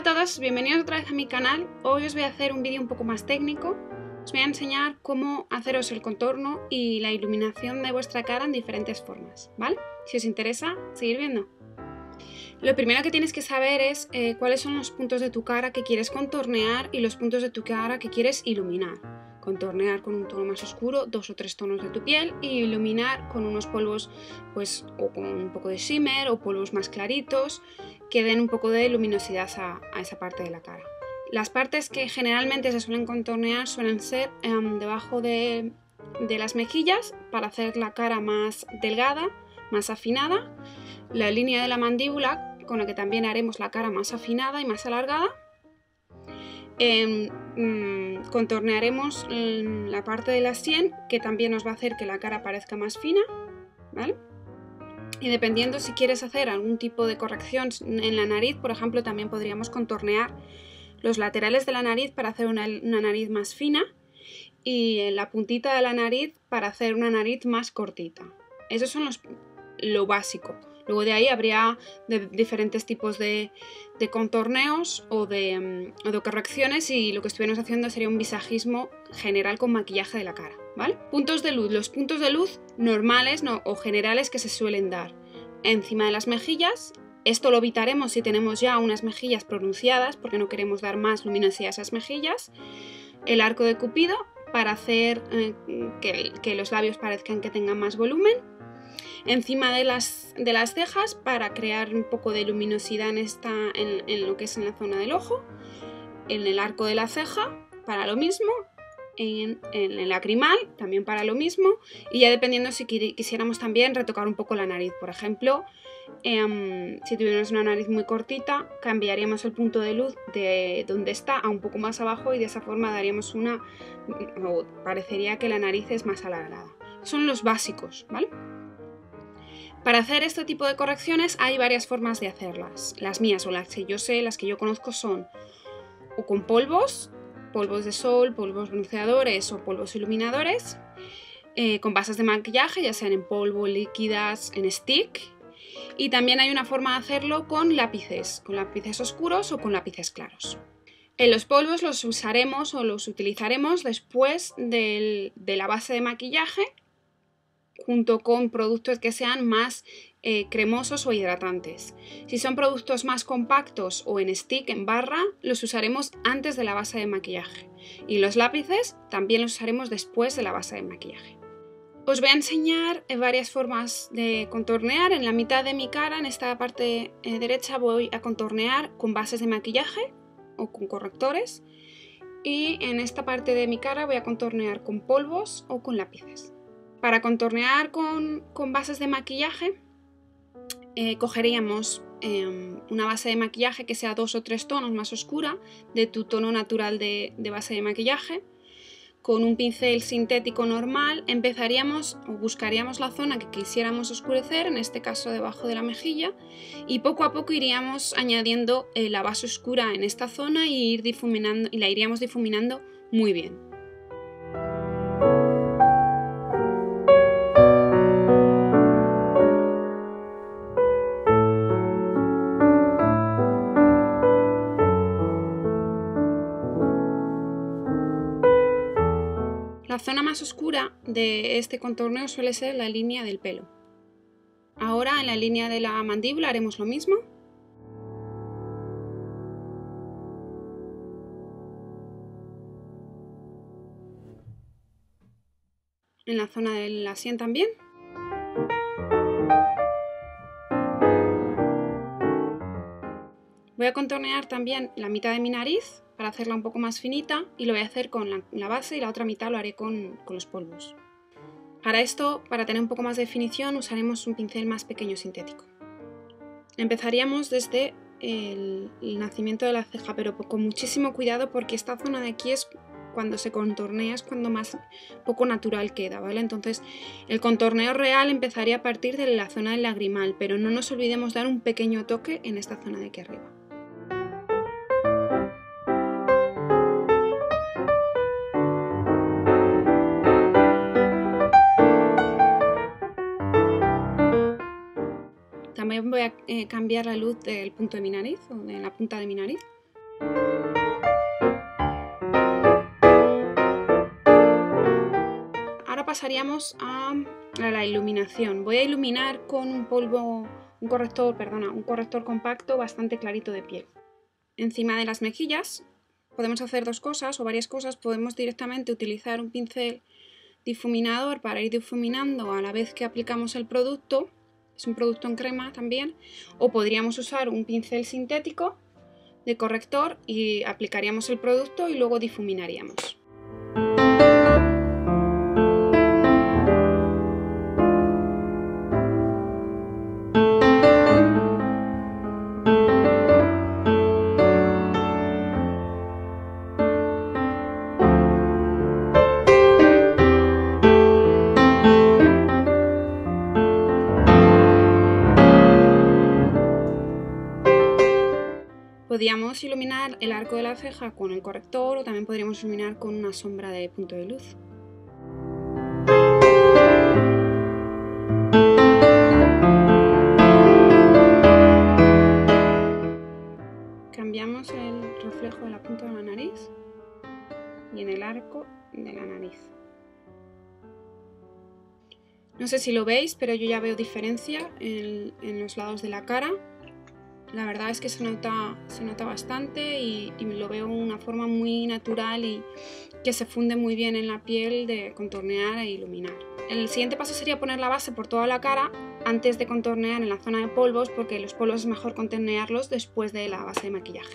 Hola a todos, bienvenidos otra vez a mi canal. Hoy os voy a hacer un vídeo un poco más técnico. Os voy a enseñar cómo haceros el contorno y la iluminación de vuestra cara en diferentes formas, ¿vale? Si os interesa, seguir viendo. Lo primero que tienes que saber es cuáles son los puntos de tu cara que quieres contornear y los puntos de tu cara que quieres iluminar. Contornear con un tono más oscuro, 2 o 3 tonos de tu piel, y iluminar con unos polvos, pues, o con un poco de shimmer o polvos más claritos que den un poco de luminosidad a esa parte de la cara. Las partes que generalmente se suelen contornear suelen ser debajo de las mejillas, para hacer la cara más delgada, más afinada, la línea de la mandíbula, con la que también haremos la cara más afinada y más alargada. Contornearemos la parte de la sien, que también nos va a hacer que la cara parezca más fina, ¿vale? Y dependiendo si quieres hacer algún tipo de corrección en la nariz, por ejemplo, también podríamos contornear los laterales de la nariz para hacer una nariz más fina y en la puntita de la nariz para hacer una nariz más cortita. Esos son lo básico. Luego de ahí habría diferentes tipos de contorneos o de correcciones, y lo que estuviéramos haciendo sería un visajismo general con maquillaje de la cara, ¿vale? Puntos de luz. Los puntos de luz normales o generales que se suelen dar encima de las mejillas. Esto lo evitaremos si tenemos ya unas mejillas pronunciadas, porque no queremos dar más luminosidad a esas mejillas. El arco de Cupido, para hacer que los labios parezcan que tengan más volumen. Encima de las cejas, para crear un poco de luminosidad en lo que es en la zona del ojo. En el arco de la ceja, para lo mismo. En el lacrimal, también para lo mismo. Y ya dependiendo si quisiéramos también retocar un poco la nariz. Por ejemplo, si tuviéramos una nariz muy cortita, cambiaríamos el punto de luz de donde está a un poco más abajo, y de esa forma daríamos o parecería que la nariz es más alargada. Son los básicos, ¿vale? Para hacer este tipo de correcciones hay varias formas de hacerlas. Las mías, o las que yo sé, las que yo conozco, son o con polvos de sol, polvos bronceadores o polvos iluminadores, con bases de maquillaje, ya sean en polvo, líquidas, en stick. Y también hay una forma de hacerlo con lápices oscuros o con lápices claros. Los polvos los usaremos o los utilizaremos después de la base de maquillaje, junto con productos que sean más cremosos o hidratantes. Si son productos más compactos o en stick, en barra, los usaremos antes de la base de maquillaje. Y los lápices también los usaremos después de la base de maquillaje. Os voy a enseñar varias formas de contornear. En la mitad de mi cara, en esta parte derecha, voy a contornear con bases de maquillaje o con correctores. Y en esta parte de mi cara voy a contornear con polvos o con lápices. Para contornear con bases de maquillaje, cogeríamos una base de maquillaje que sea 2 o 3 tonos más oscura de tu tono natural de base de maquillaje. Con un pincel sintético normal empezaríamos o buscaríamos la zona que quisiéramos oscurecer, en este caso debajo de la mejilla, y poco a poco iríamos añadiendo la base oscura en esta zona y la iríamos difuminando muy bien. La zona más oscura de este contorneo suele ser la línea del pelo. Ahora en la línea de la mandíbula haremos lo mismo. En la zona de la sien también. Voy a contornear también la mitad de mi nariz para hacerla un poco más finita, y lo voy a hacer con la base, y la otra mitad lo haré con los polvos. Para esto, para tener un poco más de definición, usaremos un pincel más pequeño sintético. Empezaríamos desde el nacimiento de la ceja, pero con muchísimo cuidado, porque esta zona de aquí es cuando se contornea, es cuando más poco natural queda, ¿vale? Entonces el contorneo real empezaría a partir de la zona del lagrimal, pero no nos olvidemos dar un pequeño toque en esta zona de aquí arriba. También voy a cambiar la luz del punto de mi nariz, o de la punta de mi nariz, Ahora pasaríamos a la iluminación. Voy a iluminar con un corrector compacto bastante clarito de piel. Encima de las mejillas podemos hacer dos cosas o varias cosas. Podemos directamente utilizar un pincel difuminador para ir difuminando a la vez que aplicamos el producto. Es un producto en crema también. O podríamos usar un pincel sintético de corrector y aplicaríamos el producto y luego difuminaríamos. Podríamos iluminar el arco de la ceja con el corrector o también podríamos iluminar con una sombra de punto de luz. Cambiamos el reflejo de la punta de la nariz y en el arco de la nariz. No sé si lo veis, pero yo ya veo diferencia en los lados de la cara. La verdad es que se nota bastante y lo veo de una forma muy natural y que se funde muy bien en la piel de contornear e iluminar. El siguiente paso sería poner la base por toda la cara antes de contornear en la zona de polvos, porque los polvos es mejor contornearlos después de la base de maquillaje.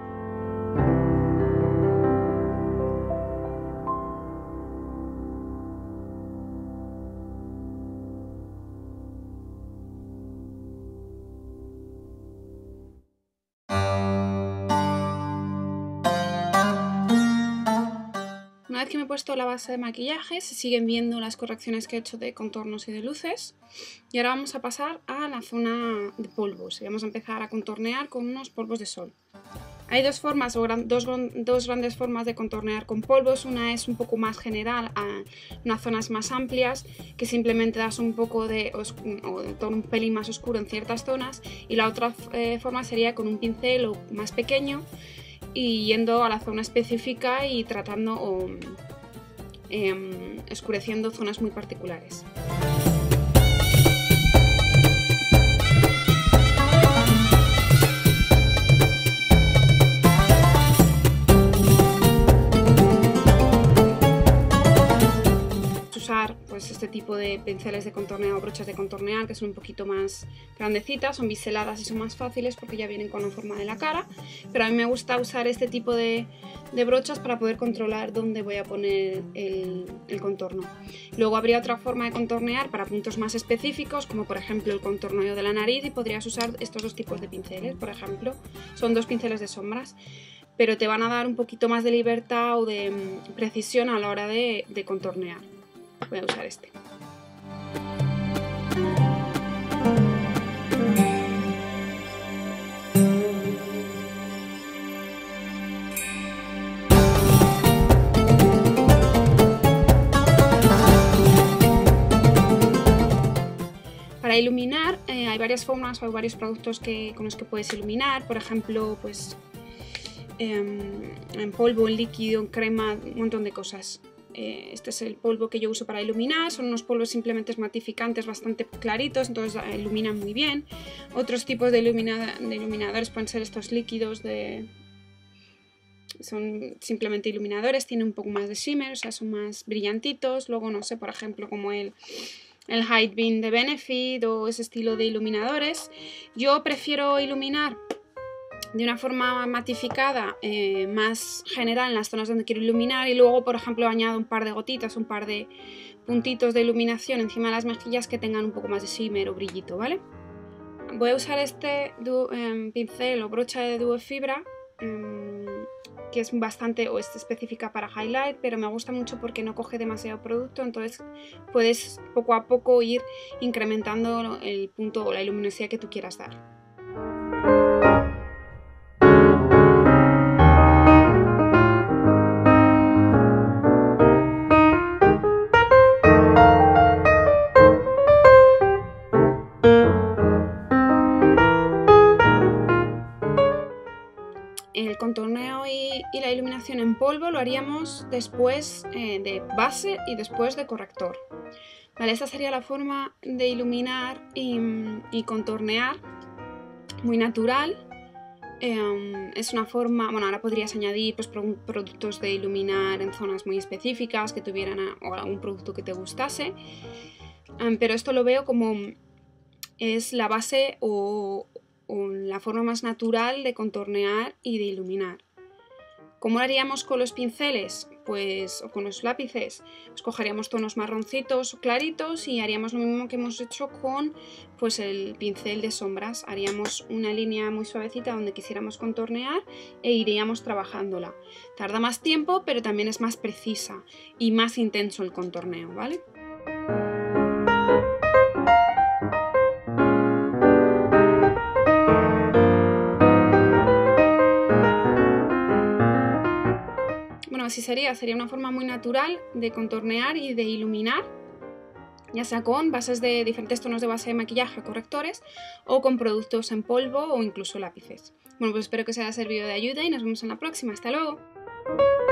Una vez que me he puesto la base de maquillaje, se siguen viendo las correcciones que he hecho de contornos y de luces. Y ahora vamos a pasar a la zona de polvos y vamos a empezar a contornear con unos polvos de sol. Hay dos formas, dos grandes formas de contornear con polvos. Una es un poco más general, a unas zonas más amplias, que simplemente das un poco de tono un pelín más oscuro en ciertas zonas. Y la otra forma sería con un pincel o más pequeño, y yendo a la zona específica y tratando o oscureciendo zonas muy particulares. Usar pues este tipo de pinceles de contorneo o brochas de contornear que son un poquito más grandecitas, son biseladas y son más fáciles porque ya vienen con la forma de la cara, pero a mí me gusta usar este tipo de brochas para poder controlar dónde voy a poner el contorno. Luego habría otra forma de contornear para puntos más específicos, como por ejemplo el contorneo de la nariz, y podrías usar estos dos tipos de pinceles. Por ejemplo, son dos pinceles de sombras, pero te van a dar un poquito más de libertad o de precisión a la hora de contornear. Voy a usar este. Para iluminar hay varias formas o hay varios productos con los que puedes iluminar. Por ejemplo, pues en polvo, en líquido, en crema, un montón de cosas. Este es el polvo que yo uso para iluminar. Son unos polvos simplemente matificantes bastante claritos, entonces iluminan muy bien. Otros tipos de iluminadores pueden ser estos líquidos son simplemente iluminadores, tienen un poco más de shimmer, o sea, son más brillantitos. Luego, no sé, por ejemplo, como el Hide Beam de Benefit o ese estilo de iluminadores. Yo prefiero iluminar de una forma matificada, más general en las zonas donde quiero iluminar, y luego, por ejemplo, añado un par de gotitas, un par de puntitos de iluminación encima de las mejillas que tengan un poco más de shimmer o brillito, ¿vale? Voy a usar este pincel o brocha de Duo Fibra, que es bastante es específica para highlight, pero me gusta mucho porque no coge demasiado producto, entonces puedes poco a poco ir incrementando el punto o la luminosidad que tú quieras dar. el contorneo y la iluminación en polvo lo haríamos después de base y después de corrector. Vale, esta sería la forma de iluminar y contornear muy natural. Es una forma, bueno, ahora podrías añadir pues, productos de iluminar en zonas muy específicas que tuvieran o algún producto que te gustase, pero esto lo veo como es la base o la forma más natural de contornear y de iluminar. ¿Cómo lo haríamos con los pinceles? Pues, o con los lápices, pues cogeríamos tonos marroncitos o claritos y haríamos lo mismo que hemos hecho con pues, el pincel de sombras. Haríamos una línea muy suavecita donde quisiéramos contornear e iríamos trabajándola. Tarda más tiempo, pero también es más precisa y más intenso el contorneo, ¿vale? Bueno, así sería una forma muy natural de contornear y de iluminar, ya sea con bases de diferentes tonos de base de maquillaje, correctores, o con productos en polvo o incluso lápices. Bueno, pues espero que os haya servido de ayuda y nos vemos en la próxima. ¡Hasta luego!